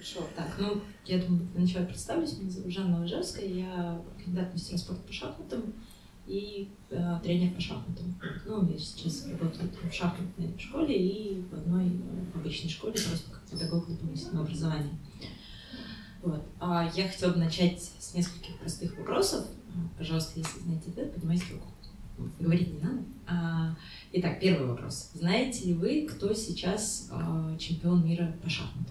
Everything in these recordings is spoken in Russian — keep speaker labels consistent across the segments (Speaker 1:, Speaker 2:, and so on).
Speaker 1: Хорошо. Так, ну, я думаю, для начала представлюсь. Меня зовут Жанна Ложевская, я кандидат в мастера спорта по шахматам и тренер по шахматам. Ну, я сейчас работаю в шахматной школе и в одной обычной школе, просто как педагог дополнительного образования. Вот. Я хотела бы начать с нескольких простых вопросов. Пожалуйста, если знаете ответ, поднимайте руку. Говорить не надо. Итак, первый вопрос. Знаете ли вы, кто сейчас чемпион мира по шахматам?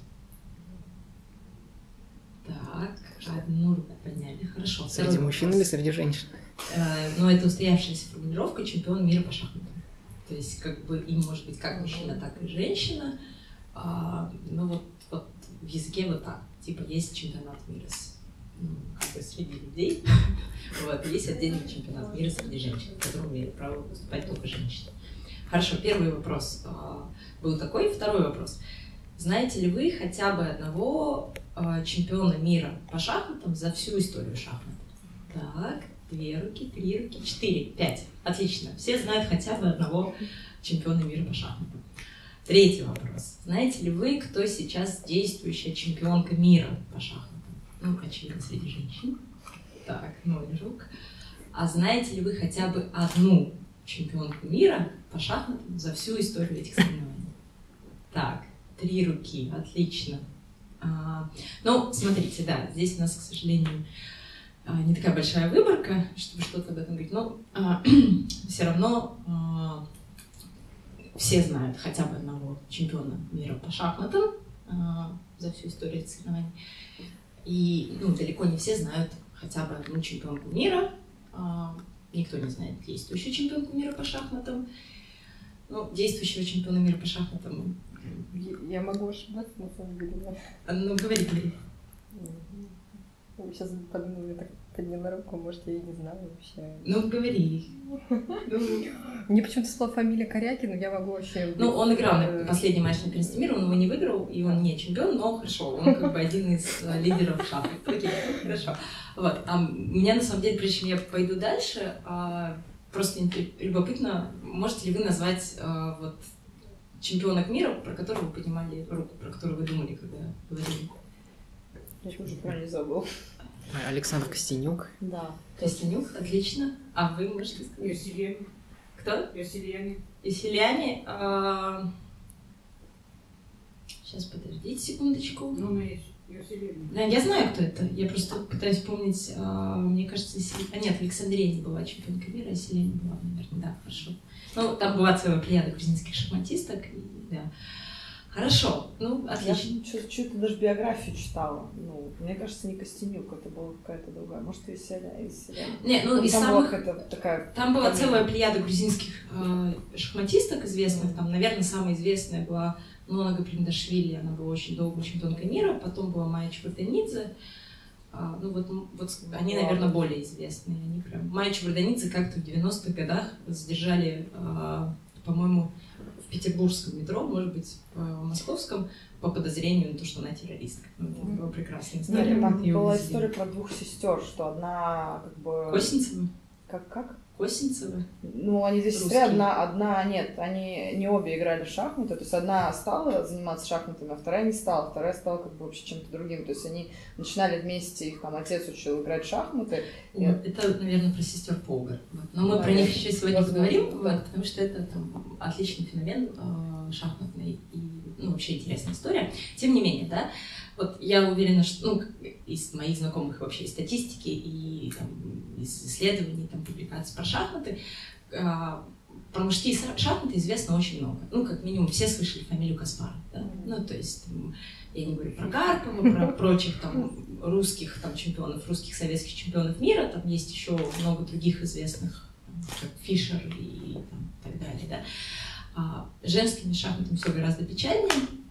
Speaker 1: Так, одну руку подняли. Хорошо.
Speaker 2: Среди мужчин или среди женщин?
Speaker 1: Ну, это устоявшаяся формулировка чемпион мира по шахматам. То есть, как бы, им может быть как мужчина, так и женщина. Ну, вот в языке вот так. Типа, есть чемпионат мира как бы среди людей. Вот, есть отдельный чемпионат мира среди женщин, в котором имеют право выступать только женщины. Хорошо, первый вопрос был такой. Второй вопрос. Знаете ли вы хотя бы одного чемпиона мира по шахматам за всю историю шахмат? Так, 2 руки, 3 руки, 4, 5. Отлично. Все знают хотя бы одного чемпиона мира по шахматам. Третий вопрос. Знаете ли вы, кто сейчас действующая чемпионка мира по шахматам? Ну, очевидно, среди женщин. Так, 0 рук. А знаете ли вы хотя бы одну чемпионку мира по шахматам за всю историю этих соревнований? Так, 3 руки. Отлично. Ну, смотрите, да, здесь у нас, к сожалению, не такая большая выборка, чтобы что-то об этом говорить, но все равно все знают хотя бы одного чемпиона мира по шахматам за всю историю этих соревнований. И далеко не все знают хотя бы одну чемпионку мира. Никто не знает действующую чемпионку мира по шахматам. Ну, действующего чемпиона мира по шахматам.
Speaker 3: Я могу ошибаться, на самом деле.
Speaker 1: Ну, говори.
Speaker 3: Сейчас подумала, так подняла руку, может, я и не знаю вообще.
Speaker 1: Ну, говори.
Speaker 3: Мне почему-то стала фамилия Корякин, но я могу вообще...
Speaker 1: Ну, он играл на последний матч на первенстве мира, он его не выиграл, и он не чемпион, но хорошо, он как бы один из лидеров шахмат. Окей, хорошо. Вот. Меня, на самом деле, прежде чем я пойду дальше, просто любопытно, можете ли вы назвать вот чемпионок мира, про которого вы поднимали руку, про которую вы думали, когда говорили?
Speaker 3: Я уже правильно забыл.
Speaker 2: Александр Костенюк.
Speaker 3: Да.
Speaker 1: Костенюк, отлично. А вы можете сказать?
Speaker 4: Юсильяне.
Speaker 1: Кто?
Speaker 4: Юсильяне.
Speaker 1: Юсильяне. Сейчас, подождите секундочку.
Speaker 4: Ну, мы есть Юсильяне.
Speaker 1: Да, я знаю, кто это. Я просто пытаюсь вспомнить. Мне кажется, нет, Александрия не была чемпионкой мира, а Юсильяне была, наверное. Да, хорошо. Ну, там была целая плеяда грузинских шахматисток. Да. Хорошо, ну, отлично.
Speaker 5: Я что-то даже биографию читала. Ну, мне кажется, не Костенюк, это была какая-то другая. Может, Юсильяне.
Speaker 1: Не, ну, из
Speaker 5: там
Speaker 1: самых...
Speaker 5: такая...
Speaker 1: Там была целая плеяда грузинских шахматисток известных. Там, наверное, самая известная была Нона Гаприндашвили. Она была очень долго чемпионкой мира. Потом была Майя Чварданидзе. Ну, вот они, наверное, более известные. Они прям... Майя Чварданидзе как-то в 90-х годах задержали, по-моему, в петербургском метро, может быть, в московском, по подозрению на то, что она террористка. Ну, это была прекрасная история.
Speaker 5: Нет, там была история про 2 сестер, что одна как бы...
Speaker 1: Косинцева?
Speaker 5: Как?
Speaker 1: Косинцева?
Speaker 5: Ну, они 2 сестры, одна нет, они не обе играли в шахматы, то есть одна стала заниматься шахматами, а вторая не стала, вторая стала как бы вообще чем-то другим, то есть они начинали вместе, их там отец учил играть в шахматы.
Speaker 1: Это, наверное, про сестер Полгар. Но мы про них еще сегодня поговорим, потому что это там отличный феномен шахматный и вообще интересная история. Тем не менее, да, вот я уверена, что из моих знакомых вообще из статистики и там, из исследований, там, публикаций про шахматы, про мужские шахматы известно очень много. Ну, как минимум, все слышали фамилию Каспаров, да? Ну, то есть, я не говорю про Карпова, про прочих там русских там чемпионов, русских советских чемпионов мира, там есть еще много других известных, как Фишер и там, так далее, да? Женскими шахматами все гораздо печальнее.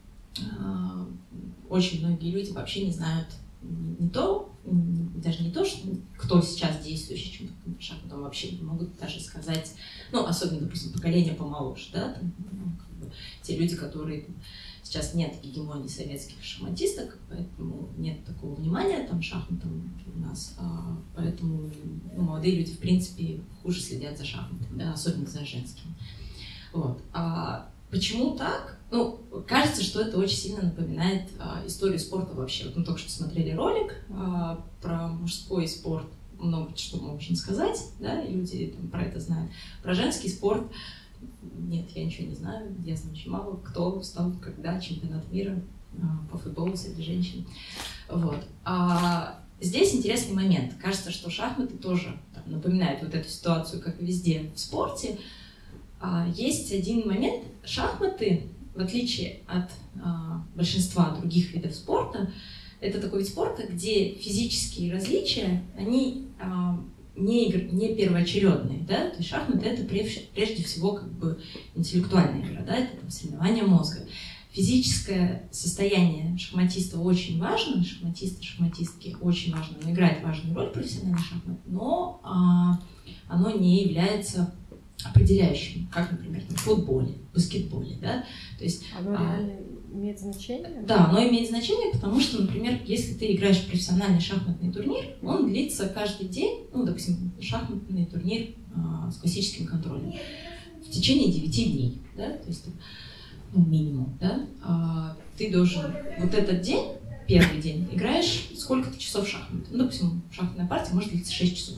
Speaker 1: Очень многие люди вообще не знают даже не то, что кто сейчас действующий чемпион по шахматам, вообще не могут даже сказать, ну, особенно, допустим, поколение помоложе, да, там, как бы, те люди, которые сейчас нет гегемонии советских шахматисток, поэтому нет такого внимания там шахматам у нас, поэтому молодые люди, в принципе, хуже следят за шахматами, да, особенно за женскими. Вот. Почему так? Ну, кажется, что это очень сильно напоминает историю спорта вообще. Вот мы только что смотрели ролик про мужской спорт, много что можно сказать, да, и люди там про это знают. Про женский спорт нет, я ничего не знаю, я знаю очень мало, кто стал, когда чемпионат мира по футболу среди женщин. Вот. Здесь интересный момент. Кажется, что шахматы тоже напоминают вот эту ситуацию, как и везде в спорте. Есть один момент. Шахматы, в отличие от большинства других видов спорта, это такой вид спорта, где физические различия, они не первоочередные, да? То есть шахматы — это прежде всего как бы интеллектуальная игра, да? Это там соревнование мозга. Физическое состояние шахматиста очень важно, шахматистки очень важно, оно играет важную роль в профессиональной шахмате, но оно не является определяющим, как, например, в футболе, баскетболе, да? То есть,
Speaker 3: оно реально имеет значение?
Speaker 1: Да, оно имеет значение, потому что, например, если ты играешь в профессиональный шахматный турнир, он длится каждый день, ну, допустим, шахматный турнир с классическим контролем, в течение 9 дней, да, то есть, ну, минимум, да, ты должен вот этот день, первый день, играешь сколько-то часов в шахматы. Ну, допустим, шахматная партия может длиться 6 часов.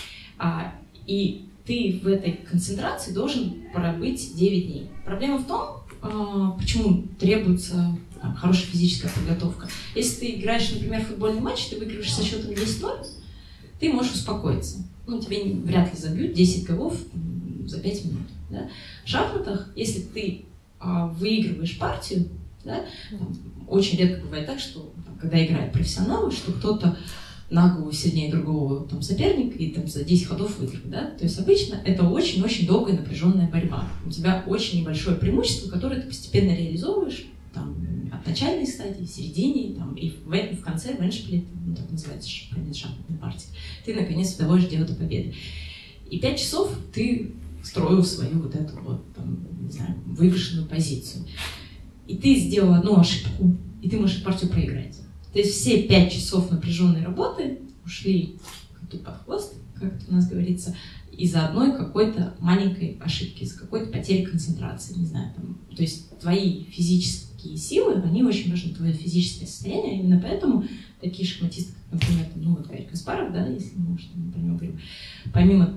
Speaker 1: И ты в этой концентрации должен пробыть 9 дней. Проблема в том, почему требуется хорошая физическая подготовка. Если ты играешь, например, в футбольный матч, ты выигрываешь со счетом 10-0, ты можешь успокоиться. Ну, тебе вряд ли забьют 10 голов за 5 минут. Да? В шахматах, если ты выигрываешь партию, да, очень редко бывает так, что когда играют профессионалы, что кто-то на голову сильнее другого соперника и за 10 ходов выиграет. Да? То есть обычно это очень-очень долгая напряженная борьба. У тебя очень небольшое преимущество, которое ты постепенно реализовываешь от начальной стадии, середине и в конце, в эндшпиле, так называется конец шахматной партии, ты наконец доводишь дело до победы. И 5 часов ты строил свою вот эту вот, не знаю, вывешенную позицию. И ты сделал одну ошибку, и ты можешь партию проиграть. То есть все 5 часов напряженной работы ушли коту под хвост, как это у нас говорится, из-за одной какой-то маленькой ошибки, из-за какой-то потери концентрации, не знаю. То есть твои физические силы, они очень важны, твое физическое состояние. Именно поэтому такие шахматисты, как, например, Гарри Каспаров, да, если мы про него говорим, помимо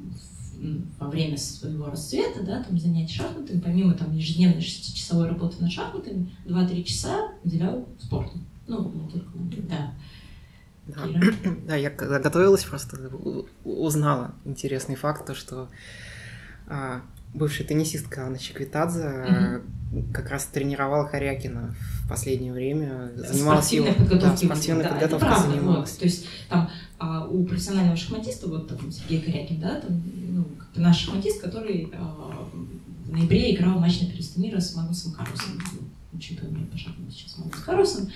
Speaker 1: во время своего расцвета, да, занятий шахматами, помимо ежедневной 6-часовой работы над шахматами, 2-3 часа уделял спорту. Ну, не только, да.
Speaker 2: Да, я когда готовилась, просто узнала интересный факт, то, что бывшая теннисистка Анна Чиквитадзе как раз тренировала Корякина в последнее время, занималась
Speaker 1: спортивной подготовкой
Speaker 2: занималась.
Speaker 1: Вот, то есть у профессионального шахматиста, вот Сергей Корякин, да, наш шахматист, который в ноябре играл матч на первенстве мира с Магнусом Карлсеном, чемпион мира по шахматам сейчас Магнус Карлсен.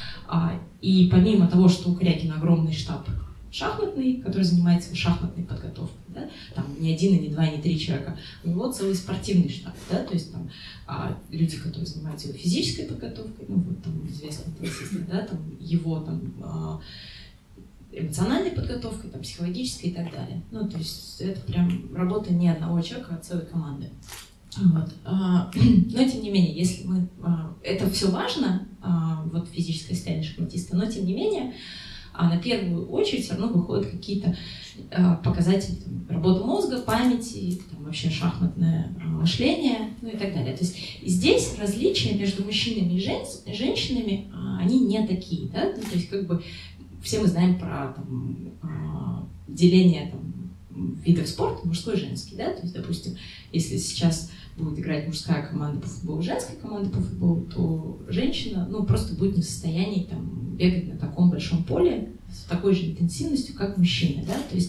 Speaker 1: И помимо того, что у Корякина огромный штаб шахматный, который занимается шахматной подготовкой, да, не один, и не два, и не 3 человека, у него целый спортивный штаб, да, то есть люди, которые занимаются его физической подготовкой, известные теннисисты, да, его эмоциональной подготовкой, психологической и так далее. Ну, то есть это прям работа не одного человека, а целой команды. Вот. Но тем не менее, если мы... Это все важно, вот физическое состояние шахматиста, но тем не менее, на первую очередь все равно выходят какие-то показатели работы мозга, памяти, вообще шахматное мышление, ну и так далее. То есть здесь различия между мужчинами и женщинами, они не такие, да? То есть все мы знаем про деление видов спорта, мужской и женский, да? То есть, допустим, если сейчас будет играть мужская команда по футболу, женская команда по футболу, то женщина, просто будет не в состоянии бегать на таком большом поле с такой же интенсивностью, как мужчина, да? То есть,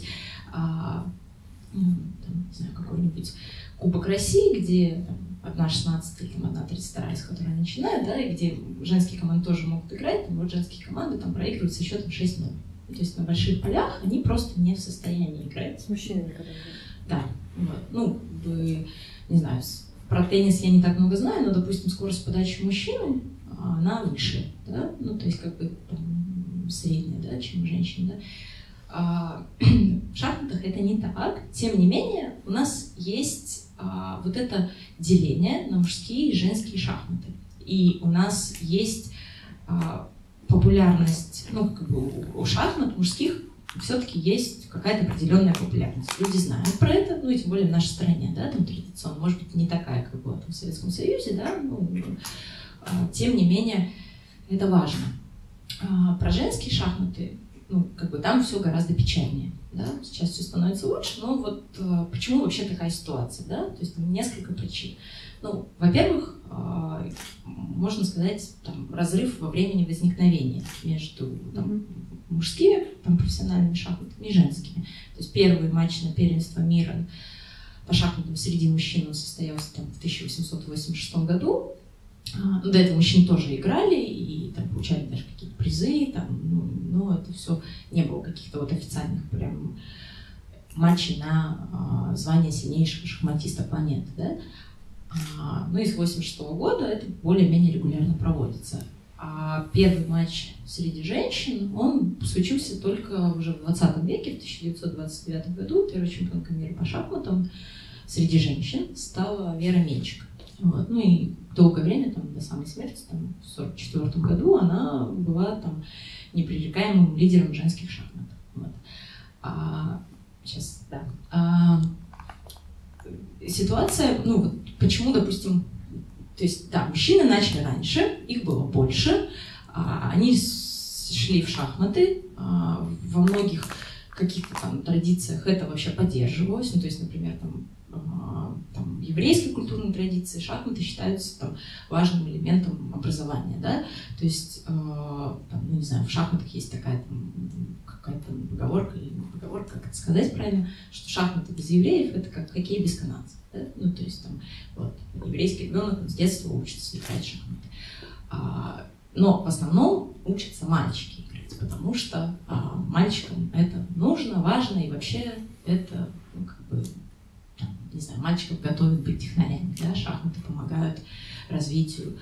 Speaker 1: не знаю, какой-нибудь Кубок России, где 1/16 или 1/32, из которой они начинают, да, и где женские команды тоже могут играть, вот женские команды проигрывают со счетом 6-0. То есть на больших полях они просто не в состоянии играть.
Speaker 3: С мужчинами когда
Speaker 1: да. Вот. Не знаю, про теннис я не так много знаю, но, допустим, скорость подачи мужчины, она выше, да, то есть средняя, да, чем у женщин, да. В шахматах это не так. Тем не менее, у нас есть вот это деление на мужские и женские шахматы. И у нас есть популярность, ну, как бы у шахмат мужских все-таки есть какая-то определенная популярность. Люди знают про это, ну и тем более в нашей стране, да, там традиционно, может быть, не такая, как была там в Советском Союзе, да, но тем не менее это важно. Про женские шахматы, ну, как бы там все гораздо печальнее, да, сейчас все становится лучше, но вот почему вообще такая ситуация, да, то есть там несколько причин. Ну, во-первых, можно сказать, там, разрыв во времени возникновения между там, мужскими там, профессиональными шахматами и женскими. То есть первый матч на первенство мира по шахматам среди мужчин состоялся там, в 1886 году. До этого мужчины тоже играли и там, получали даже какие-то призы, там, но это все не было каких-то вот официальных прям матчей на звание сильнейшего шахматиста планеты, да? Ну и с 1986 года это более-менее регулярно проводится. А первый матч среди женщин, он случился только уже в 20 веке, в 1929 году. Первой чемпионкой мира по шахматам среди женщин стала Вера Менчик. Вот. Ну и долгое время, там, до самой смерти, там, в 1944 году, она была там, непререкаемым лидером женских шахмат. Вот. Сейчас, да. Ситуация, ну вот почему, допустим, то есть, да, мужчины начали раньше, их было больше, они шли в шахматы, во многих каких-то там традициях это вообще поддерживалось, ну, то есть, например, там в еврейской культурной традиции шахматы считаются там, важным элементом образования, да, то есть, там, ну, не знаю, в шахматах есть такая там, какая-то поговорка, или не поговорка, как это сказать правильно, что шахматы без евреев — это как хоккей без канадцев, да? Ну, то есть, там, вот, еврейский ребенок с детства учится играть в шахматы. Но в основном учатся мальчики играть, потому что мальчикам это нужно, важно, и вообще это, ну, как бы, там, не знаю, мальчиков готовят быть технарями, да, шахматы помогают развитию,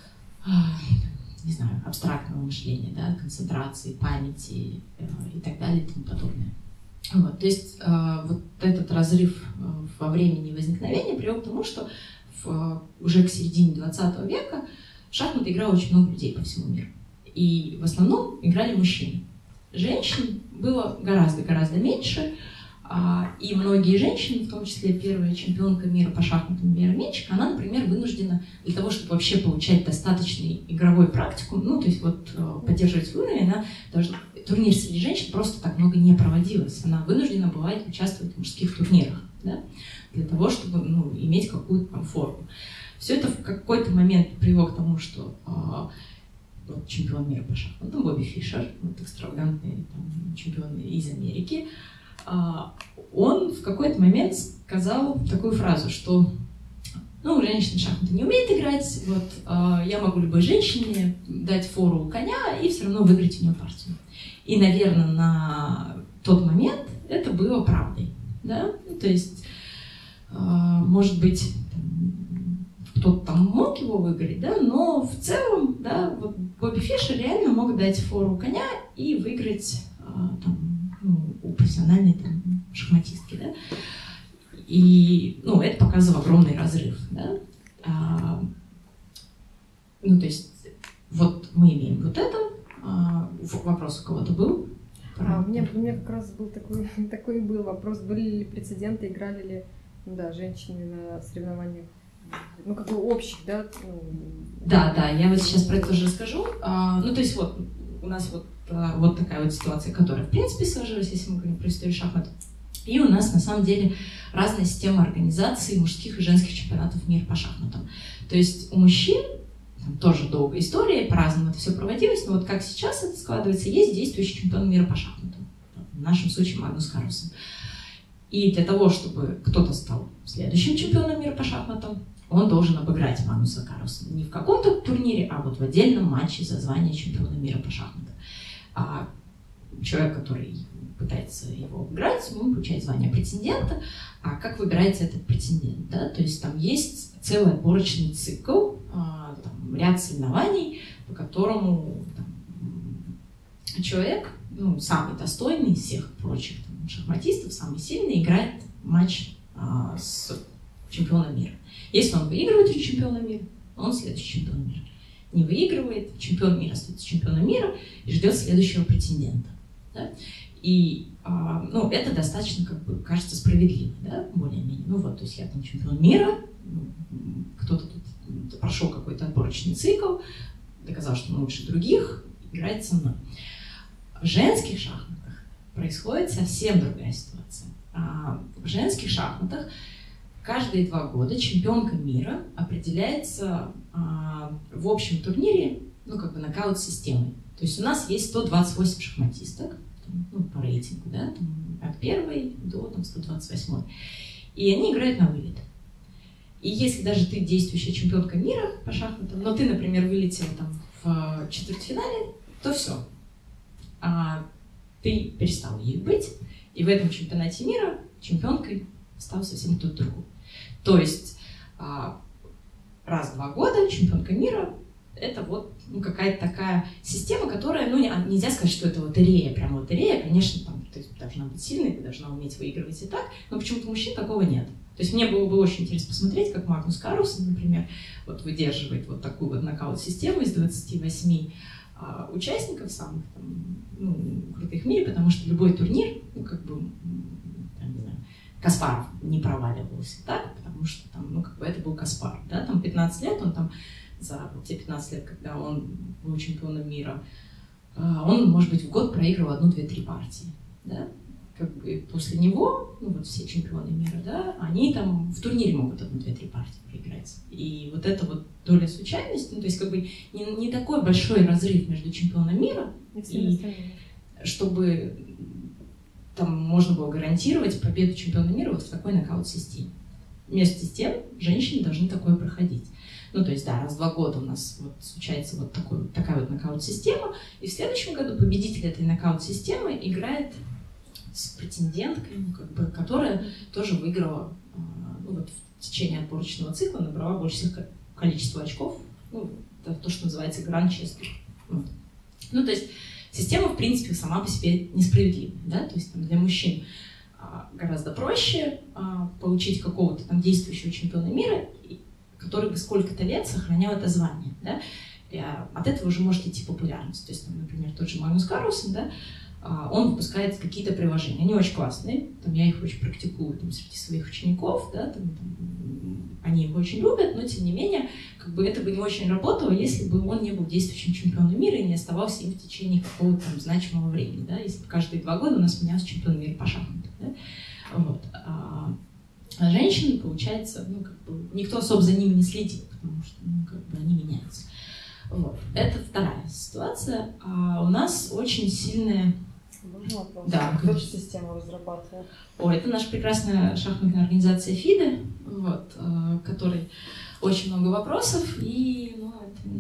Speaker 1: не знаю, абстрактного мышления, да, концентрации, памяти и так далее и тому подобное. Вот, то есть вот этот разрыв во времени возникновения привел к тому, что уже к середине 20 века в шахматы играло очень много людей по всему миру. И в основном играли мужчины. Женщин было гораздо меньше, и многие женщины, в том числе первая чемпионка мира по шахматам Вера Менчик, она, например, вынуждена для того, чтобы вообще получать достаточный игровой практикум, ну, то есть вот поддерживать свой уровень, она должна... Турнир среди женщин просто так много не проводилось. Она вынуждена была участвовать в мужских турнирах, да, для того, чтобы, ну, иметь какую-то там форму. Все это в какой-то момент привело к тому, что вот, чемпион мира по шахматам Бобби Фишер, вот, экстравагантный там, чемпион из Америки, он в какой-то момент сказал такую фразу, что ну, женщина в шахматы не умеет играть, вот, я могу любой женщине дать фору у коня и все равно выиграть у нее партию. И, наверное, на тот момент это было правдой, да, ну, то есть, может быть, кто-то там мог его выиграть, да, но в целом, да, вот Бобби Фишер реально мог дать фору коня и выиграть там, ну, у профессиональной там, шахматистки, да. И, ну, это показывало огромный разрыв, да. Ну, то есть, вот мы имеем вот это. Вопрос у кого-то был?
Speaker 3: У меня как раз был такой был вопрос, были ли прецеденты, играли ли, ну, да, женщины на соревнованиях, ну, как бы общих, да? Ну,
Speaker 1: да, я вот сейчас про это тоже расскажу. Ну, то есть, вот, у нас вот такая вот ситуация, которая, в принципе, сложилась, если мы говорим про историю шахмат. И у нас, на самом деле, разная система организации мужских и женских чемпионатов мира по шахматам. То есть у мужчин там тоже долгая история, по-разному это все проводилось, но вот как сейчас это складывается, есть действующий чемпион мира по шахматам. В нашем случае Магнус Карлсен. И для того, чтобы кто-то стал следующим чемпионом мира по шахматам, он должен обыграть Магнуса Карлсена. Не в каком-то турнире, а вот в отдельном матче за звание чемпиона мира по шахматам. А человек, который пытается его обыграть, он получает звание претендента. А как выбирается этот претендент? Да? То есть там есть целый отборочный цикл, там, ряд соревнований, по которому там, человек, ну, самый достойный из всех прочих там, шахматистов, самый сильный, играет матч с чемпиона мира. Если он выигрывает у чемпиона мира, он следующий чемпион мира. Не выигрывает, чемпион мира остается чемпионом мира и ждет следующего претендента. Да? И ну, это достаточно, как бы, кажется, справедливо, да? Более-менее. Ну вот, то есть я там чемпион мира, кто-то тут прошел какой-то отборочный цикл, доказал, что он лучше других, играет со мной. В женских шахматах происходит совсем другая ситуация. В женских шахматах каждые 2 года чемпионка мира определяется в общем турнире, ну, как бы нокаут-системой. То есть у нас есть 128 шахматисток, ну, по рейтингу, да, там, от 1 до там, 128. И они играют на вылет. И если даже ты действующая чемпионка мира по шахматам, но ты, например, вылетела там в четвертьфинале, то все. Ты перестал ей быть, и в этом чемпионате мира чемпионкой стал совсем кто-то другой. То есть раз в 2 года чемпионка мира — это вот ну, какая-то такая система, которая, ну, нельзя сказать, что это лотерея, прям лотерея, конечно, там ты должна быть сильной, ты должна уметь выигрывать и так, но почему-то мужчин такого нет. То есть мне было бы очень интересно посмотреть, как Магнус Карлсен, например, вот выдерживает вот такую вот нокаут-систему из 28 участников, самых там, ну, крутых в мире, потому что любой турнир, ну, как бы, там, не знаю, Каспаров не проваливался так, потому что там, ну, как бы это был Каспаров, да, там 15 лет, он там за те 15 лет, когда он был чемпионом мира, он, может быть, в год проигрывал 1, 2, 3 партии, да, как бы после него, ну, вот все чемпионы мира, да, они там в турнире могут 1, 2, 3 партии проиграть. И вот эта вот доля случайности, ну, то есть как бы не такой большой разрыв между чемпионом мира и чтобы там можно было гарантировать победу чемпиона мира вот в такой нокаут-системе. Вместе с тем женщины должны такое проходить. Ну, то есть, да, раз в 2 года у нас вот случается вот такая вот нокаут-система, и в следующем году победитель этой нокаут-системы играет с претенденткой, ну, как бы, которая тоже выиграла, ну, вот в течение отборочного цикла, набрала больше всех количество очков, ну, это то, что называется гранд-честер. Вот. Ну, то есть система, в принципе, сама по себе несправедливая, да, то есть там, для мужчин гораздо проще получить какого-то там действующего чемпиона мира, который бы сколько-то лет сохранял это звание, да, и от этого уже может идти популярность. То есть, там, например, тот же Магнус Карлсен, да, он выпускает какие-то приложения, они очень классные, там, я их очень практикую там, среди своих учеников, да, там, они его очень любят, но тем не менее, как бы это бы не очень работало, если бы он не был действующим чемпионом мира и не оставался им в течение какого-то там значимого времени, да, если бы каждые 2 года у нас менялся чемпион мира по шахматам, да, вот. А женщины, получается, ну, как бы, никто особо за ними не следит, потому что, ну, как бы они меняются. Вот. Это вторая ситуация. А у нас очень сильная...
Speaker 5: Можно вопрос?
Speaker 1: Да,
Speaker 5: кто эту систему разрабатывал?
Speaker 1: О, это наша прекрасная шахматная организация ФИДE, вот, которой очень много вопросов, и ну,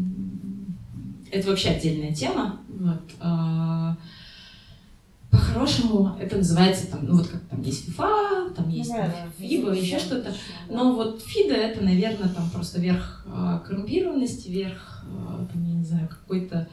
Speaker 1: это вообще отдельная тема. Вот. По-хорошему, это называется, там, ну вот как там есть FIFA, там есть FIBA, еще что-то. Но вот FIDE это, наверное, там просто верх коррумпированности, верх, там, я не знаю, какой-то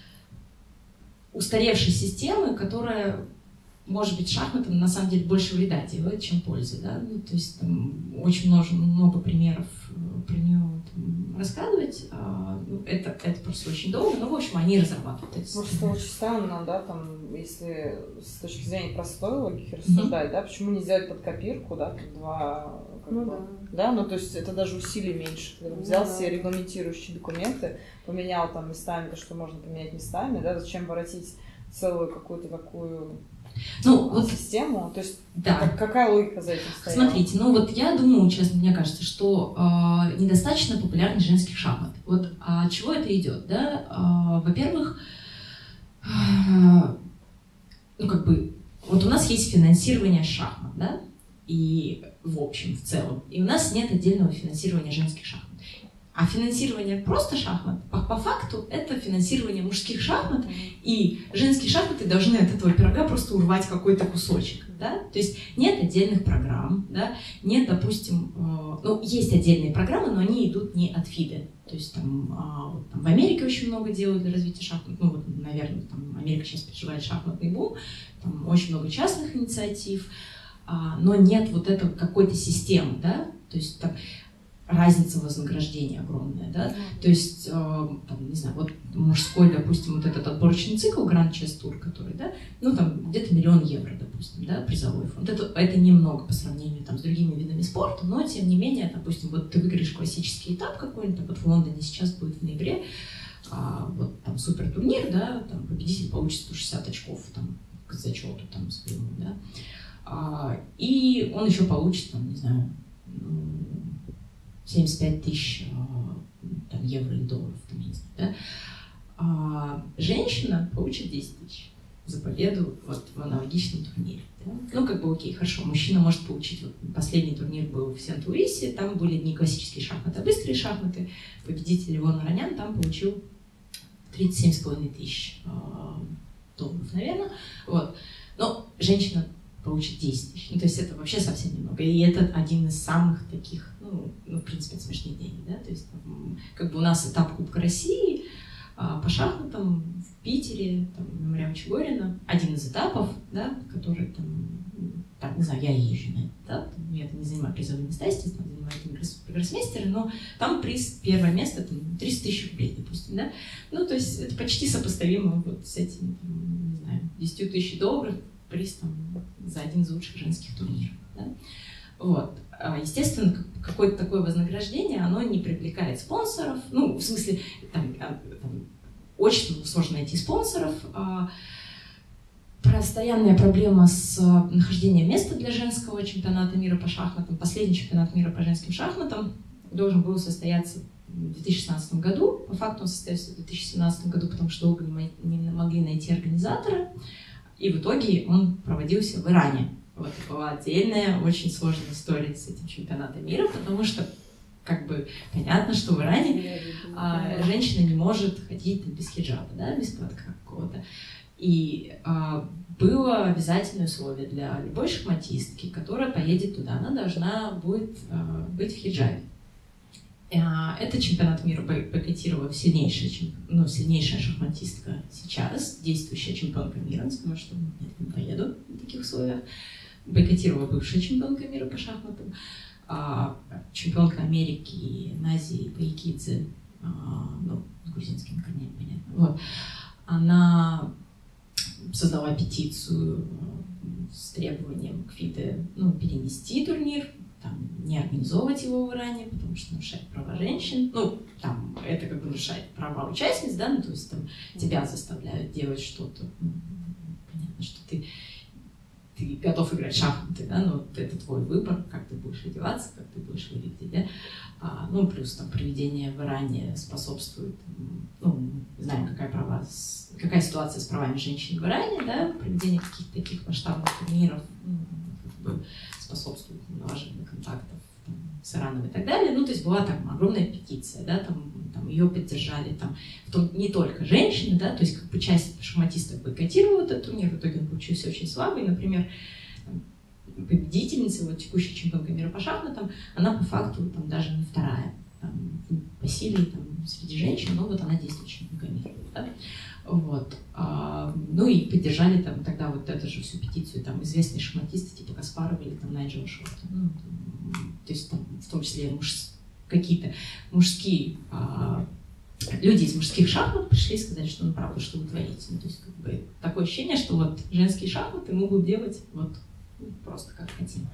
Speaker 1: устаревшей системы, которая, может быть, шахматам на самом деле больше вреда делает, чем пользы. Да? Ну, то есть там очень много примеров про нее там, рассказывать. Это просто очень долго, но, в общем, они разрабатывают это.
Speaker 5: Просто очень странно, да, там, если с точки зрения простой логики рассуждать, да, почему не сделать под копирку, да, тут 2, как
Speaker 3: ну,
Speaker 5: бы, да, ну, то есть это даже усилий меньше. Когда взял все регламентирующие документы, поменял там местами то, что можно поменять местами, да, зачем воротить целую какую-то такую систему, то есть
Speaker 1: да.
Speaker 5: Какая логика за этим стояла?
Speaker 1: Смотрите, ну вот я думаю, честно, мне кажется, что недостаточно популярность женских шахмат. Вот от чего это идет, да? Во-первых, ну как бы, вот у нас есть финансирование шахмат, да? И в общем, в целом. И у нас нет отдельного финансирования женских шахмат. А финансирование просто шахмат, по факту, это финансирование мужских шахмат, и женские шахматы должны от этого пирога просто урвать какой-то кусочек. Да? То есть нет отдельных программ, да? Нет, допустим, ну, есть отдельные программы, но они идут не от ФИДE. То есть там в Америке очень много делают для развития шахмат. Ну, вот, наверное, там Америка сейчас переживает шахматный бум, там очень много частных инициатив, но нет вот этой какой-то системы, да? То есть там разница вознаграждения огромная, да, то есть, там, не знаю, вот мужской, допустим, вот этот отборочный цикл Grand Chess Tour, который, да, ну, там, где-то 1 000 000 евро, допустим, да, призовой фонд, это немного по сравнению, там, с другими видами спорта, но, тем не менее, допустим, вот ты выиграешь классический этап какой-нибудь, вот в Лондоне сейчас будет в ноябре, вот там супер турнир, да, там, победитель получит 160 очков, там, к зачету, там, своему, да, и он еще получит, там, не знаю, 75 000 там, евро или долларов, там, я не знаю, да? А женщина получит 10 000 за победу вот, в аналогичном турнире. Да? Ну, как бы окей, хорошо, мужчина может получить, вот, последний турнир был в Сент-Луисе, там были не классические шахматы, а быстрые шахматы. Победитель Иван Аронян там получил 37,5 тысяч долларов, наверное. Вот. Но женщина получит 10 000. Ну, то есть это вообще совсем немного. И это один из самых таких, ну в принципе, это смешные деньги, да, то есть как бы у нас этап Кубка России по шахматам в Питере, там, мемориал Чегорина, один из этапов, да, который там, не знаю, я езжу на этот этап, я не занимаю призовые места, естественно, занимаю гроссмейстеры, но там приз, первое место, там, 300 000 рублей, допустим, да, ну, то есть это почти сопоставимо вот с этими, там, не знаю, 10 000 долларов, приз там за один из лучших женских турниров, да? Вот. Естественно, какое-то такое вознаграждение, оно не привлекает спонсоров, ну, в смысле, там очень сложно найти спонсоров, постоянная проблема с нахождением места для женского чемпионата мира по шахматам. Последний чемпионат мира по женским шахматам должен был состояться в 2016 году, по факту он состоялся в 2017 году, потому что долго не могли найти организатора. И в итоге он проводился в Иране. Вот это была отдельная, очень сложная история с этим чемпионатом мира, потому что, как бы, понятно, что в Иране женщина не может ходить там, без хиджаба, да, без платка какого-то. И было обязательное условие для любой шахматистки, которая поедет туда, она должна будет быть в хиджабе. Это чемпионат мира бойкотировала сильнейшая шахматистка сейчас, действующая чемпионка мира. Сказала, что нет, не поеду в таких условиях. Бойкотировала бывшая чемпионка мира по шахматам. Чемпионка Америки Нази Паикидзе, ну, с грузинским корнями, понятно. Вот. Она создала петицию с требованием к ФИДЕ перенести турнир, там, не организовывать его в Иране, потому что нарушает права женщин. Ну, там, это как бы нарушает права участниц, да, ну, то есть там тебя заставляют делать что-то. Понятно, что ты готов играть в шахматы, да, но это твой выбор, как ты будешь одеваться, как ты будешь выглядеть, да. Ну, плюс там проведение в Иране способствует, ну, знаем, какая ситуация с правами женщин в Иране, да, проведение каких-то таких масштабных турниров, как бы способствует налаживанию контактов там, с Ираном и так далее. Ну, то есть была там огромная петиция, да, там ее поддержали, там, в том, не только женщины, да, то есть как бы часть шахматистов бойкотировала этот турнир, в итоге он получился очень слабый, например, победительница, вот текущая чемпионка мира по шахматам, она по факту там даже не вторая там, по силе там, среди женщин, но вот она действующая чемпионка мира, да? Вот. Ну и поддержали там тогда вот эту же всю петицию там известные шахматисты типа Каспарова или там Найджела Шорта, ну, то есть там, в том числе какие-то мужские люди из мужских шахмат пришли и сказали, что ну правда, что вы творите. Ну, то есть как бы такое ощущение, что вот женские шахматы могут делать вот просто как хотим.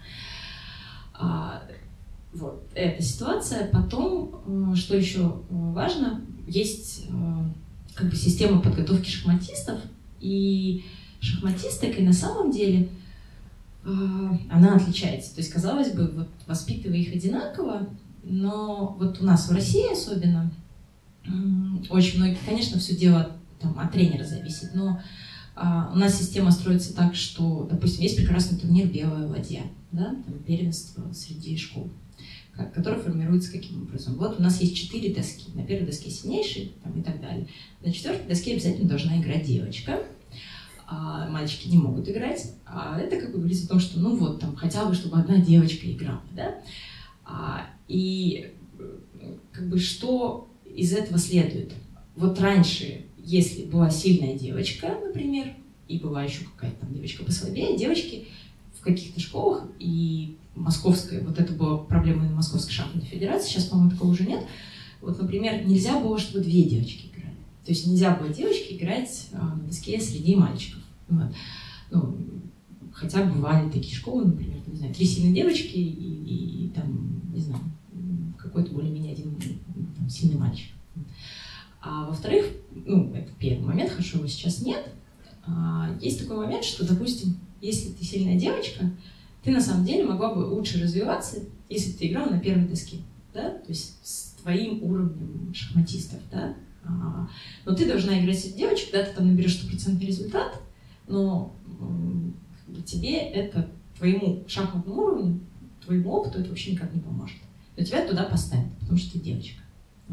Speaker 1: Вот эта ситуация. Потом, что еще важно, есть как бы система подготовки шахматистов, и шахматисток, и на самом деле она отличается. То есть, казалось бы, вот, воспитывая их одинаково, но вот у нас в России особенно очень многие, конечно, все дело там, от тренера зависит, но у нас система строится так, что, допустим, есть прекрасный турнир «Белая ладья», да, там, первенство среди школ, который формируется каким образом. Вот у нас есть 4 доски. На первой доске сильнейший там, и так далее. На 4-й доске обязательно должна играть девочка. Мальчики не могут играть. Это как бы говорится о том, что ну вот там хотя бы, чтобы одна девочка играла. Да? И как бы что из этого следует? Вот раньше, если была сильная девочка, например, и была еще какая-то там девочка послабее, девочки в каких-то школах, и московская, вот это была проблема на Московской шахматной федерации, сейчас, по-моему, такого уже нет. Вот, например, нельзя было, чтобы 2 девочки играли. То есть нельзя было девочке играть на доске среди мальчиков. Вот. Ну, хотя бывали такие школы, например, не знаю, 3 сильные девочки и там, не знаю, какой-то более-менее 1 там, сильный мальчик. А во-вторых, ну, это первый момент, хорошо, его сейчас нет. Есть такой момент, что, допустим, если ты сильная девочка, ты на самом деле могла бы лучше развиваться, если бы ты играла на первой доске, да, то есть с твоим уровнем шахматистов, да. Но ты должна играть среди девочек, да, ты там наберешь 100% результат, но тебе это, твоему шахматному уровню, твоему опыту это вообще никак не поможет. Но тебя туда поставят, потому что ты девочка.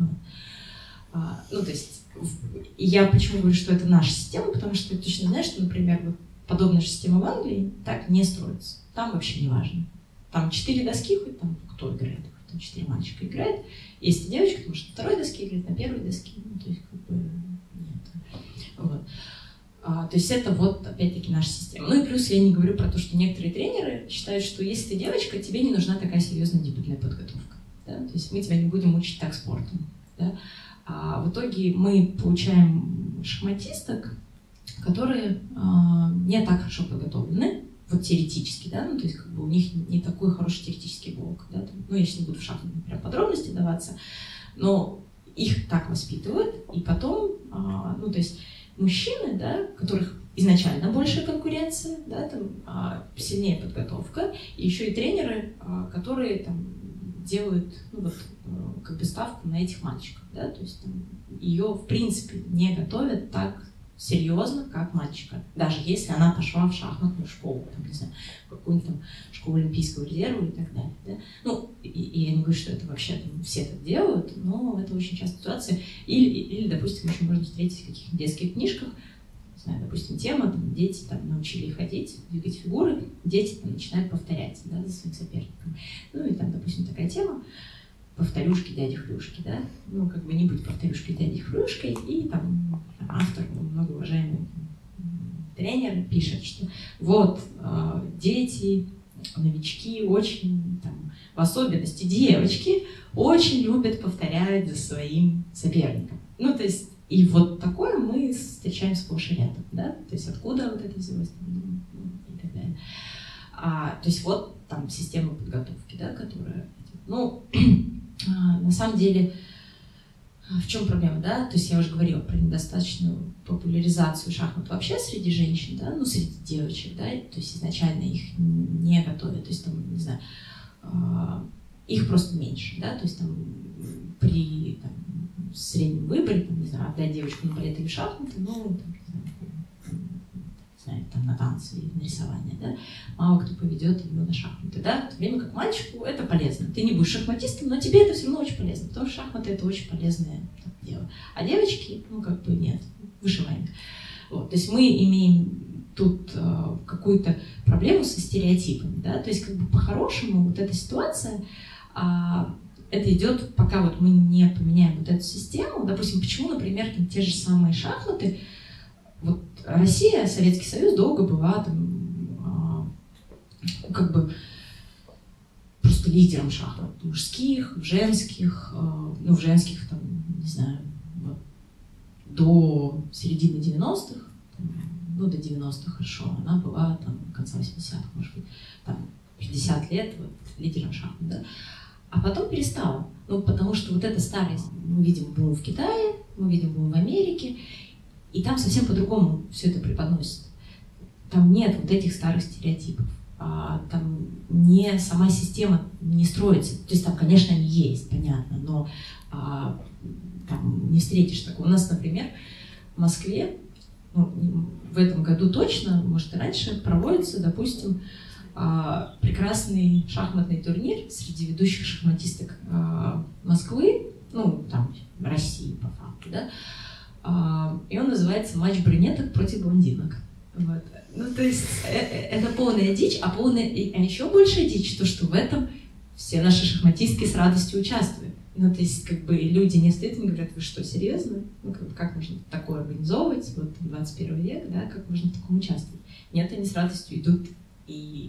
Speaker 1: Ну, то есть, я почему говорю, что это наша система, потому что ты точно знаешь, что, например, вот подобная же система в Англии так не строится. Там вообще не важно. Там 4 доски, хоть там кто играет, хоть там 4 мальчика играет. Если девочка, то может на второй доске играть, на первой доске. Ну, то есть, как бы, нет. Вот. То есть это вот, опять-таки, наша система. Ну и плюс я не говорю про то, что некоторые тренеры считают, что если ты девочка, тебе не нужна такая серьезная дебютная подготовка. Да? То есть мы тебя не будем учить так спорту. Да? А в итоге мы получаем шахматисток, которые не так хорошо подготовлены, вот теоретически, да, ну то есть как бы у них не такой хороший теоретический блок, да, там, ну я сейчас не буду в шахматные прям подробности даваться, но их так воспитывают, и потом, ну то есть мужчины, да, у которых изначально большая конкуренция, да, там сильнее подготовка, и еще и тренеры, которые там делают, ну вот, как бы ставку на этих мальчиков, да, то есть там, ее в принципе не готовят так серьезно, как мальчика, даже если она пошла в шахматную школу, там, не знаю, какую-нибудь там школу Олимпийского резерва и так далее, да? Ну, и я не говорю, что это вообще там, все так делают, но это очень частая ситуация, или допустим, еще можно встретить в каких-то детских книжках, не знаю, допустим, тема, там, дети там научили ходить, двигать фигуры, дети там начинают повторять, да, за своим соперником, ну, и там, допустим, такая тема, повторюшки дяди Хрюшки, да, ну, как бы не быть повторюшкой дяди Хрюшкой, и там автор, многоуважаемый тренер пишет, что вот дети, новички очень, там, в особенности девочки, очень любят повторять за своим соперником. Ну, то есть, и вот такое мы встречаем сплошь и рядом, да, то есть откуда вот это взялось, и так далее. То есть вот там система подготовки, да, которая, ну, на самом деле, в чем проблема, да? То есть я уже говорила про недостаточную популяризацию шахмат вообще среди женщин, да, ну, среди девочек, да, то есть изначально их не готовят, то есть там, не знаю, их просто меньше, да, то есть там при там, среднем выборе, там, не знаю, отдать девочку на балет или шахматы, ну, там, не знаю, там, на танцы или на рисование, да, мало кто поведет ее на шахматы, да, в то время как мальчику это полезно. Ты не будешь шахматистом, но тебе это все равно очень полезно, потому что шахматы это очень полезное там, дело. А девочки, ну, как бы нет, вышиваем. Вот, то есть мы имеем тут какую-то проблему со стереотипами, да, то есть как бы по-хорошему вот эта ситуация, это идет, пока вот мы не поменяем вот эту систему, допустим, почему, например, там, те же самые шахматы, вот Россия, Советский Союз долго была там, как бы просто лидером шахмат, мужских, женских, ну в женских там, не знаю, вот, до середины 90-х, ну до 90-х хорошо, она была там конца 80-х, может быть, там 50 лет вот, лидером шахмат, да. А потом перестала, ну потому что вот эта старость, мы видим бум в Китае, мы видим бум в Америке, и там совсем по-другому все это преподносит. Там нет вот этих старых стереотипов. Там сама система не строится. То есть там, конечно, они есть, понятно, но там не встретишь такого. У нас, например, в Москве, ну, в этом году точно, может и раньше, проводится, допустим, прекрасный шахматный турнир среди ведущих шахматисток Москвы, ну, там, России, по факту, да, и он называется «Матч брюнеток против блондинок». Вот. Ну, то есть это полная дичь, а еще большая дичь, то, что в этом все наши шахматистки с радостью участвуют. Ну, то есть, как бы, люди не стоят и не говорят, вы что, серьезно? Ну, как можно такое организовывать, вот, 21 век, да, как можно в таком участвовать? Нет, они с радостью идут и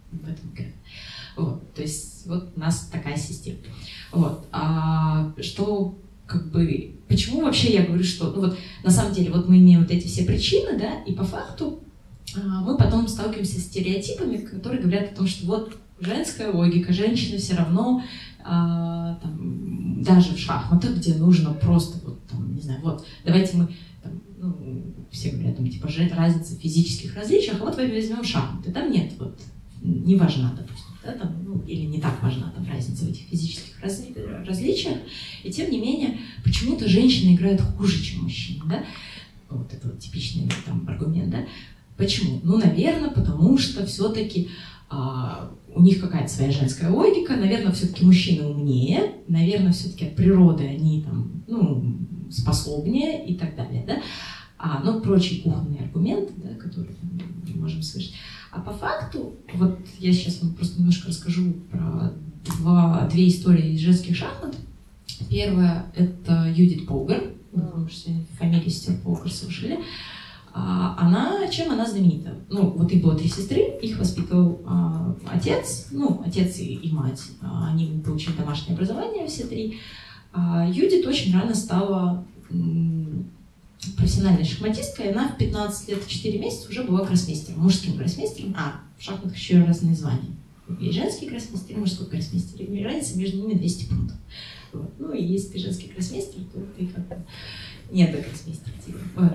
Speaker 1: в этом играют. Вот, то есть вот у нас такая система. Вот, что как бы, почему вообще я говорю, что, ну вот, на самом деле, вот мы имеем вот эти все причины, да, и по факту мы потом сталкиваемся с стереотипами, которые говорят о том, что вот женская логика, женщины все равно, там, даже в шахматах, где нужно просто, вот, там, не знаю, вот, давайте мы, там, ну, все говорят, там, типа, разница в физических различиях, а вот возьмем шахматы, там нет, вот, не важна, допустим, да, там, ну, или не так важна там разница в этих физических различиях, и тем не менее, почему-то женщины играют хуже, чем мужчины, да, вот это вот типичный там аргумент, да, почему? Ну, наверное, потому что все-таки у них какая-то своя женская логика, наверное, все-таки мужчины умнее, наверное, все-таки от природы они там, ну, способнее и так далее, да, ну, прочие кухонные аргументы, да, которые мы можем слышать. А по факту, вот я сейчас вам просто немножко расскажу про две истории из женских шахмат. Первая — это Юдит Полгар, потому что сегодня фамилию сестер Полгар слышали. Чем она знаменита? Ну, вот их было 3 сестры, их воспитывал отец, ну, отец и мать. Они получили домашнее образование, все 3. Юдит очень рано стала профессиональной шахматисткой, она в 15 лет и 4 месяца уже была гроссмейстером, мужским гроссмейстером. В шахматах еще разные звания. Есть женский гроссмейстер и мужской гроссмейстер. И разница между ними 200 пунктов. Вот. Ну и если ты женский гроссмейстер, то ты как-то нет гроссмейстера. Вот.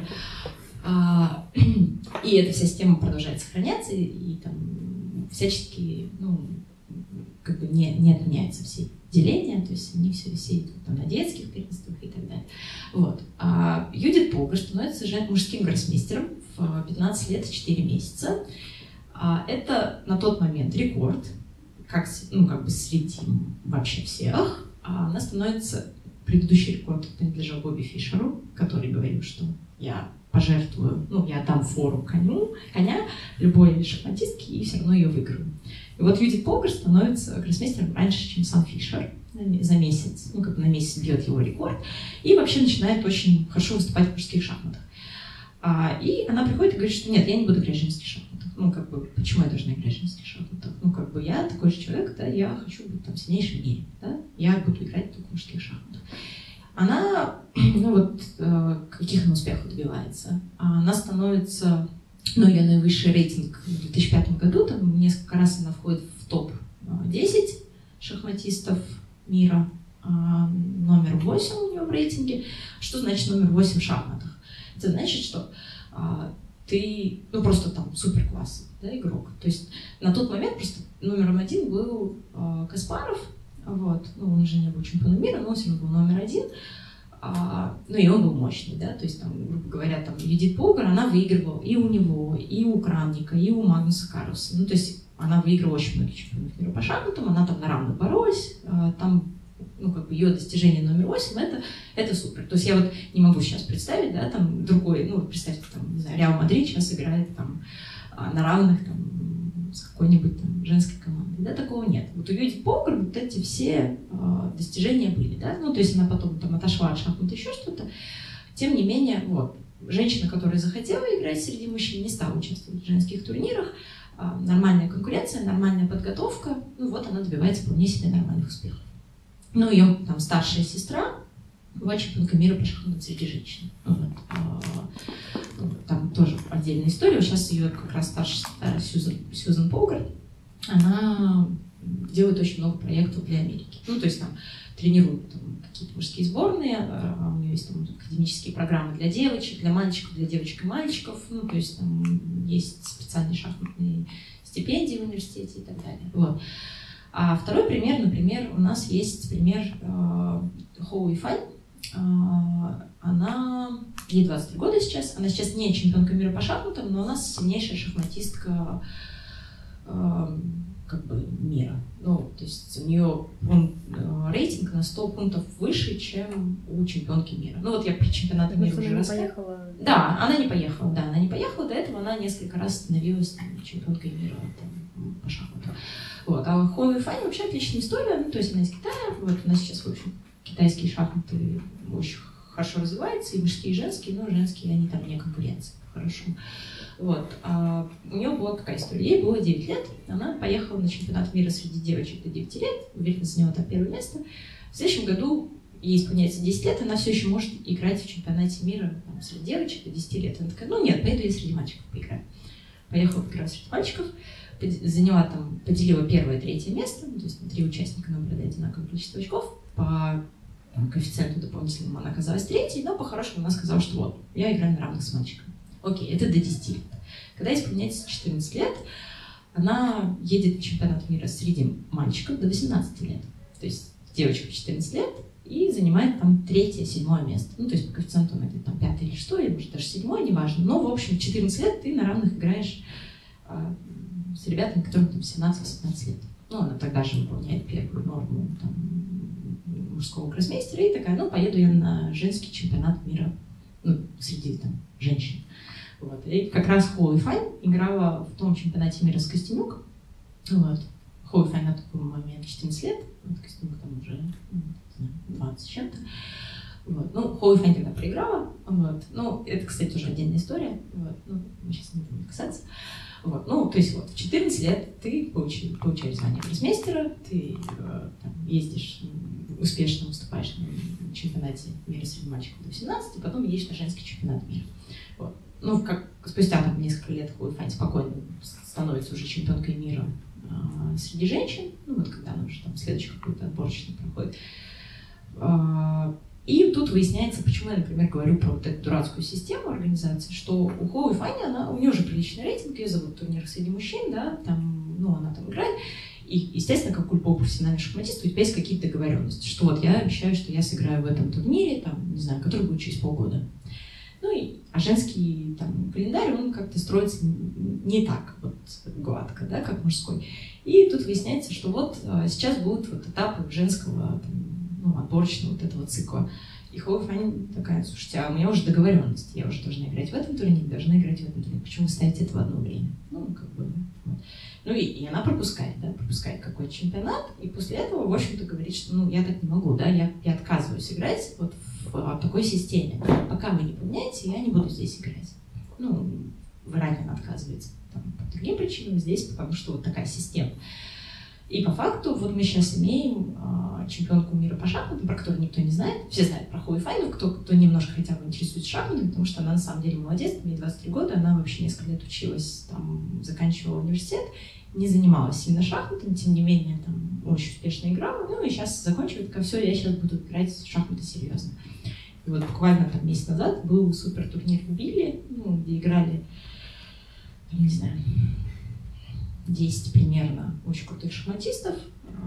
Speaker 1: И эта вся система продолжает сохраняться, и там всячески, ну, как бы не отменяются все деления, то есть они все идут там на детских первенствах и так далее. Вот. Юдит Полгар становится мужским гроссмейстером в 15 лет и 4 месяца. Это на тот момент рекорд, ну, как бы среди вообще всех. Она становится, предыдущий рекорд принадлежал Бобби Фишеру, который говорил, что я пожертвую, ну, я дам фору коня любой шахматистке и все равно ее выиграю. И вот Юдит Полгар становится гроссмейстером раньше, чем сам Фишер, за месяц, ну, как бы на месяц бьет его рекорд, и вообще начинает очень хорошо выступать в мужских шахматах. И она приходит и говорит, что нет, я не буду играть в женских шахматах. Ну, как бы, почему я должна играть в женских шахматах? Ну, как бы, я такой же человек, да, я хочу быть там сильнейшим в мире, да, я буду играть только в мужских шахматах. Она, ну вот, каких она успехов добивается? Она становится, ну, ее наивысший рейтинг в 2005 году, там несколько раз она входит в топ-10 шахматистов мира, номер 8 у нее в рейтинге. Что значит номер 8 в шахматах? Это значит, что ты, ну, просто там супер классный, да, игрок. То есть на тот момент просто номером 1 был Каспаров. Вот. Ну, он уже не был чемпионом мира, но он все равно был номер 1. Ну, и он был мощный, да, то есть, там, грубо говоря, там, Юдит Полгар, она выигрывала и у него, и у Крамника, и у Магнуса Карлсена. Ну, то есть, она выиграла очень многих чемпионов мира по шахматам, она там на равных боролась, там, ну, как бы, ее достижение номер 8, это супер. То есть, я вот не могу сейчас представить, да, там, другой, ну, представьте, там, не знаю, Реал Мадрид сейчас играет, там, на равных, там, с какой-нибудь там женской командой, да, такого нет. Вот у Юдит Полгар вот эти все достижения были, да, ну, то есть она потом там отошла от шахмат, еще что-то, тем не менее, вот, женщина, которая захотела играть среди мужчин, не стала участвовать в женских турнирах, нормальная конкуренция, нормальная подготовка, ну, вот она добивается вполне себе нормальных успехов. Ну, ее там старшая сестра была чемпионка мира по шахматам среди женщин. Вот. Там тоже отдельная история. Сейчас ее как раз старшая Сьюзан Полгар, она делает очень много проектов для Америки. Ну, то есть там тренирует там какие-то мужские сборные, у нее есть там академические программы для девочек, для мальчиков, для девочек и мальчиков. Ну, то есть там есть специальные шахматные стипендии в университете и так далее. Вот. А второй пример, например, у нас есть пример Хоу Юйфань. Она, ей 23 года сейчас, она сейчас не чемпионка мира по шахматам, но она сильнейшая шахматистка как бы мира. Ну, то есть у нее рейтинг на 100 пунктов выше, чем у чемпионки мира. Ну вот я про чемпионат мира уже рассказывала. Да, она не поехала, до этого она несколько раз становилась там, чемпионкой мира там, по шахматам. Вот. А Хоу Юйфань вообще отличная история, ну, то есть она из Китая, вот у нас сейчас, в общем, китайские шахматы очень хорошо развиваются, и мужские, и женские, но женские, они там не конкуренция. хорошо. Вот. У нее была такая история. Ей было 9 лет, она поехала на чемпионат мира среди девочек до 9 лет, уверенно заняла там первое место. В следующем году ей исполняется 10 лет, она все еще может играть в чемпионате мира там, среди девочек до 10 лет. Она такая, ну нет, поеду я среди мальчиков поиграю. Поехала поиграть среди мальчиков, заняла там, поделила первое и третье место, то есть 3 участника набрали одинаковое количество очков, по коэффициенту дополнительному она оказалась третьей, но по-хорошему она сказала, что вот, я играю на равных с мальчиками. Окей, это до 10 лет. Когда исполняется 14 лет, она едет на чемпионат мира среди мальчиков до 18 лет. То есть девочка 14 лет и занимает там 3-7 место. Ну, то есть по коэффициенту она где-то там 5 или 6, или может даже 7, неважно. Но, в общем, 14 лет ты на равных играешь с ребятами, которым там 17-18 лет. Ну, она тогда же выполняет первую норму там, мужского гроссмейстера и такая, ну, поеду я на женский чемпионат мира, ну, среди там женщин. Вот. И как раз Хоуи Фань играла в том чемпионате мира с Костенюк. Вот. Хоуи Фань на тот момент 14 лет, вот Костенюк там уже 20 с чем-то. Вот. Ну, Хоуи Фань тогда проиграла. Вот. Ну, это, кстати, тоже отдельная история. Вот. Ну, мы сейчас не будем касаться. Вот. Ну, то есть вот в 14 лет ты получаешь звание гроссмейстера, ты там, ездишь, успешно выступаешь на чемпионате мира среди мальчиков до 18, и потом едешь на женский чемпионат мира. Вот. Ну, как спустя там, несколько лет Хоуи Фань спокойно становится уже чемпионкой мира среди женщин, ну вот когда она уже там следующий какой-то отборочный проходит. И тут выясняется, почему я, например, говорю про вот эту дурацкую систему организации, что у Хоуи Фань, у нее уже приличный рейтинг, ее зовут турнир среди мужчин, да, там, ну, она там играет, и, естественно, как у любого профессионального шахматиста, у тебя есть какие-то договоренности, что вот я обещаю, что я сыграю в этом турнире, там, не знаю, который будет через полгода. Ну, а женский там, календарь, он как-то строится не так вот гладко, да, как мужской. И тут выясняется, что вот сейчас будут вот этапы женского там, ну, отборочного вот этого цикла. И Хоуи Фань такая, слушайте, а у меня уже договоренность, я уже должна играть в этом турнире, должна играть в этом турнире. Почему вы ставите это в одно время? Ну, как бы, вот. Ну, и она пропускает, да, пропускает какой-то чемпионат, и после этого, в общем-то, говорит, что, ну, я так не могу, да, я отказываюсь играть вот в такой системе. Пока вы не поменяете, я не буду здесь играть. Ну, в Иране она отказывается там, по другим причинам, здесь, потому что вот такая система. И по факту вот мы сейчас имеем чемпионку мира по шахматам, про которую никто не знает. Все знают про Хоуи Фань, но кто немножко хотя бы интересуется шахматами, потому что она на самом деле молодец, ей 23 года, она вообще несколько лет училась, там, заканчивала университет, не занималась именно шахматами, тем не менее, там, очень успешно играла, ну и сейчас заканчивает, как все, я сейчас буду играть в шахматы серьезно. И вот буквально там месяц назад был супер турнир в Билли, ну, где играли, там, не знаю, 10 примерно очень крутых шахматистов.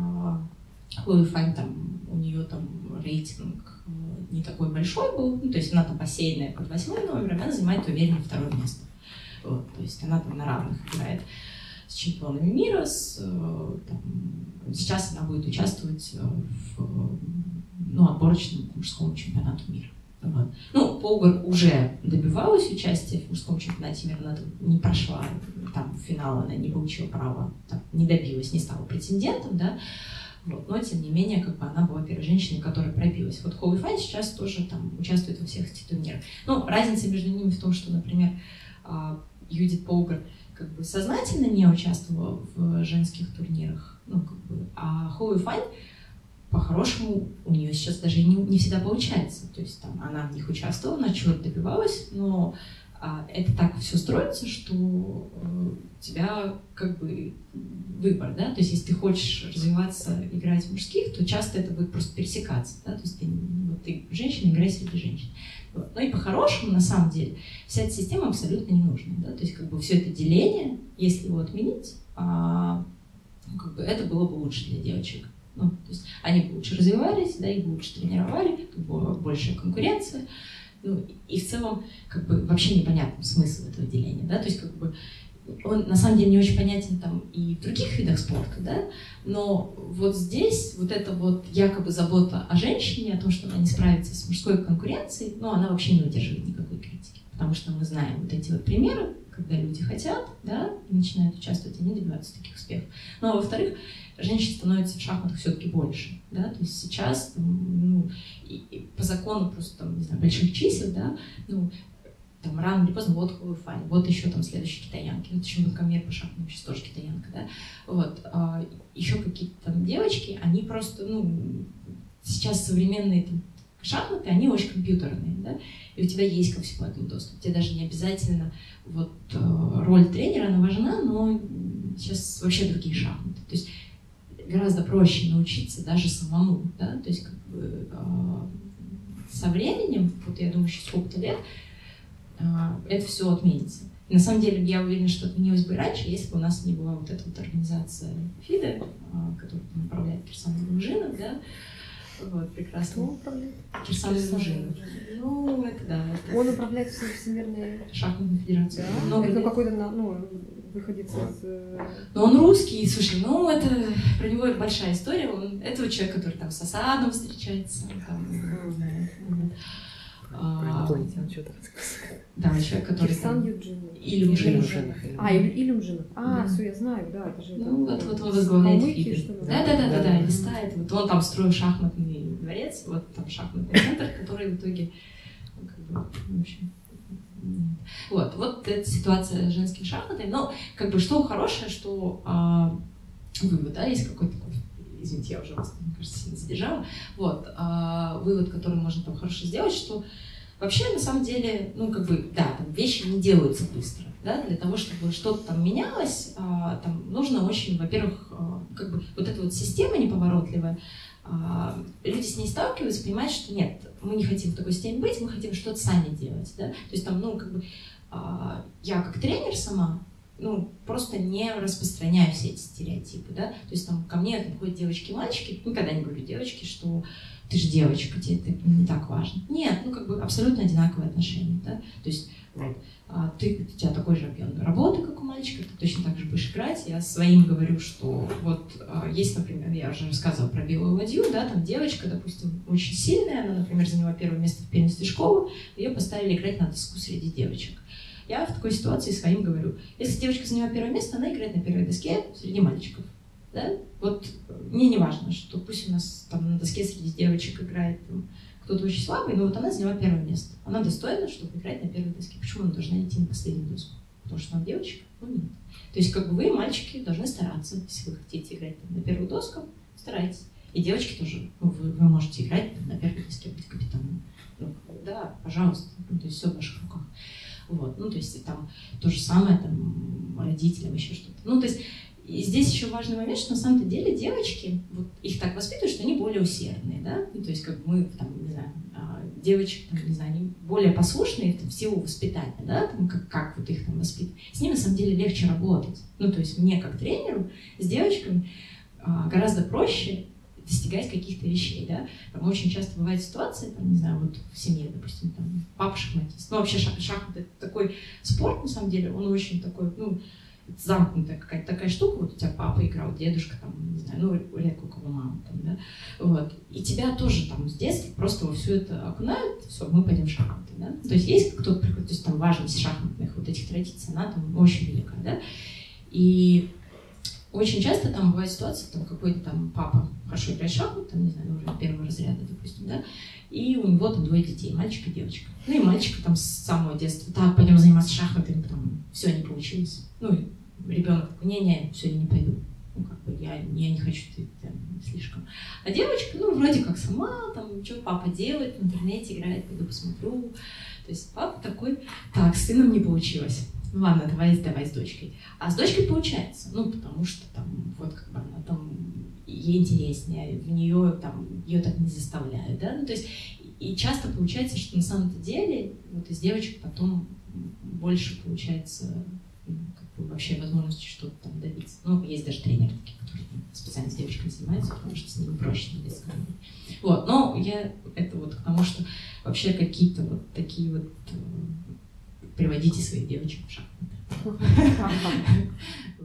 Speaker 1: Хоуи Фань, там, у нее там рейтинг не такой большой был, ну, то есть она там посеянная под 8 номером, она занимает уверенно 2 место. Вот, то есть она там на равных играет с чемпионами мира, там, сейчас она будет участвовать в отборочном мужском чемпионату мира. Вот. Ну, Полгар уже добивалась участия в мужском чемпионате мира, она не прошла там финал, она не получила права, там, не добилась, не стала претендентом, да, вот. Но тем не менее, как бы она была первой женщиной, которая пробилась. Вот Хоуи Фань сейчас тоже там участвует во всех этих турнирах. Ну, разница между ними в том, что, например, Юдит Полгар как бы сознательно не участвовала в женских турнирах, ну, как бы, а Хоуи Фань по-хорошему у нее сейчас даже не всегда получается. То есть там она в них участвовала, она чего-то добивалась, но это так все строится, что у тебя как бы выбор, да, то есть если ты хочешь развиваться, играть в мужских, то часто это будет просто пересекаться, да, то есть ты женщина, играй среди женщин. Вот. Но и по-хорошему, на самом деле, вся эта система абсолютно не нужна, да, то есть как бы все это деление, если его отменить, как бы это было бы лучше для девочек. Ну, то есть они бы лучше развивались, да, их бы лучше тренировали, была большая конкуренция. Ну, и в целом, как бы, вообще непонятен смысл этого деления, да, то есть, как бы, он на самом деле не очень понятен там и в других видах спорта, да, но вот здесь вот эта вот якобы забота о женщине, о том, что она не справится с мужской конкуренцией, ну, она вообще не выдерживает никакой критики, потому что мы знаем вот эти вот примеры, когда люди хотят, да, и начинают участвовать, они добиваются таких успехов. Ну, а во-вторых, женщин становится в шахматах все-таки больше, да, то есть сейчас, ну, и по закону просто, там, не знаю, больших чисел, да, ну, там рано или поздно вот Хуэфань, вот еще там следующие китаянки, ну, чемпионка мира по шахматам, сейчас тоже китаянка, да, вот, еще какие-то там девочки, они просто, ну, сейчас современные там шахматы, они очень компьютерные, да, и у тебя есть ко всему этому доступ, тебе даже не обязательно вот роль тренера, она важна, но сейчас вообще другие шахматы, то есть гораздо проще научиться даже самому, да, то есть как бы со временем, вот я думаю, через сколько-то лет, это все отменится. И на самом деле, я уверена, что отменилось бы раньше, если бы у нас не была вот эта вот организация ФИДE, которая управляет Кирсан Дружинов, да, вот, прекрасно.
Speaker 3: Кто управляет?
Speaker 1: Кирсан Дружинов. Ну, это да. Это...
Speaker 3: Он управляет Всемирной
Speaker 1: шахматной федерацией.
Speaker 3: Да? Это какой-то, ну, выходец из...
Speaker 1: Ну, он русский, слушай, ну, это про него большая история. Он, это вот человек, который там с Асадом встречается. Там,
Speaker 2: инопланетян что-то рассказывает.
Speaker 1: Да, человек, который...
Speaker 3: Кирсан Юджинов.
Speaker 1: Илюмжинов.
Speaker 3: Илюмжинов. Все, я знаю, да, это же...
Speaker 1: Ну, вот он возглавляет ФИДЕ. Да, листает. Вот он там строил шахматный дворец, вот там шахматный центр, который в итоге, ну, как бы, в общем... Вот эта ситуация с женскими шахматами. Но, как бы, что хорошее, что вывод, да, есть какой-то... Извините, я уже вас, мне кажется, сильно задержала. Вот, вывод, который можно там хорошо сделать, что вообще, на самом деле, ну, как бы, да, там вещи не делаются быстро, да, для того, чтобы что-то там менялось, там нужно очень, во-первых, как бы, вот эта вот система неповоротливая, люди с ней сталкиваются, понимают, что нет, мы не хотим в такой системе быть, мы хотим что-то сами делать, да, то есть там, ну, как бы, я как тренер сама, ну, просто не распространяю все эти стереотипы, да, то есть там ко мне приходят девочки и мальчики, никогда не говорю девочки, что ты же девочка, тебе это не так важно. Нет, ну, как бы абсолютно одинаковые отношения, да, то есть вот, у тебя такой же объем работы, как у мальчика, ты точно так же будешь играть, я своим говорю, что вот есть, например, я уже рассказывала про белую ладью, да, там девочка, допустим, очень сильная, она, например, заняла первое место в первенстве школы, ее поставили играть на доску среди девочек. Я в такой ситуации своим говорю, если девочка заняла первое место, она играет на первой доске среди мальчиков. Да? Вот мне не важно, что пусть у нас там на доске среди девочек играет там, кто-то очень слабый, но вот она заняла первое место. Она достойна, чтобы играть на первой доске. Почему она должна идти на последнюю доску? Потому что она девочка? Ну нет. То есть как бы вы, мальчики, должны стараться, если вы хотите играть там, на первую доску, старайтесь. И девочки тоже, ну, вы можете играть там, на первой доске, быть капитаном. Ну, да, пожалуйста, ну, то есть все в ваших руках. Вот, ну, то есть там то же самое, там, родителям, еще что-то. Ну, то есть и здесь еще важный момент, что на самом-то деле девочки, вот их так воспитывают, что они более усердные, да, ну, то есть как мы, там, не знаю, девочек, там, не знаю, они более послушные там, в силу воспитания, да, там, как вот их там воспитывать. С ними на самом деле легче работать. Ну, то есть мне как тренеру с девочками гораздо проще достигать каких-то вещей, да. Там очень часто бывает ситуация, там, не знаю, вот в семье, допустим, там, папа шахматист. Ну, вообще шахматы — это такой спорт, на самом деле, он очень такой, ну, замкнутая какая-то такая штука, вот у тебя папа играл, дедушка, там, не знаю, ну, редко у кого мама, там, да, вот. И тебя тоже там с детства просто во все это окунают, все, мы пойдем в шахматы, да. То есть есть кто-то приходит, то есть там важность шахматных вот этих традиций, она там очень велика, да. И очень часто там бывает ситуация, там какой-то там папа хорошо играет в шахматы, там, не знаю, уровень первого разряда, допустим, да, и у него там 2 детей, мальчик и девочка. Ну и мальчик там с самого детства, так, пойдем заниматься шахматами, потом все не получилось. Ну и ребенок такой, не, сегодня не пойду. Ну, как бы я не хочу, ты там, слишком. А девочка, ну, вроде как сама, там, что папа делает, в интернете играет, пойду посмотрю. То есть папа такой, так, с сыном не получилось. Ну ладно, давай с дочкой. А с дочкой получается, ну, потому что там, вот как бы она там, ей интереснее, в нее там, ее так не заставляют, да, ну, то есть, и часто получается, что на самом-то деле, вот из девочек потом больше получается, ну, как бы вообще возможности что-то там добиться. Ну, есть даже тренеры такие, которые специально с девочками занимаются, потому что с ними проще добиться. Вот, но я это вот к тому, что вообще какие-то вот такие вот приводите своих девочек в шахматы.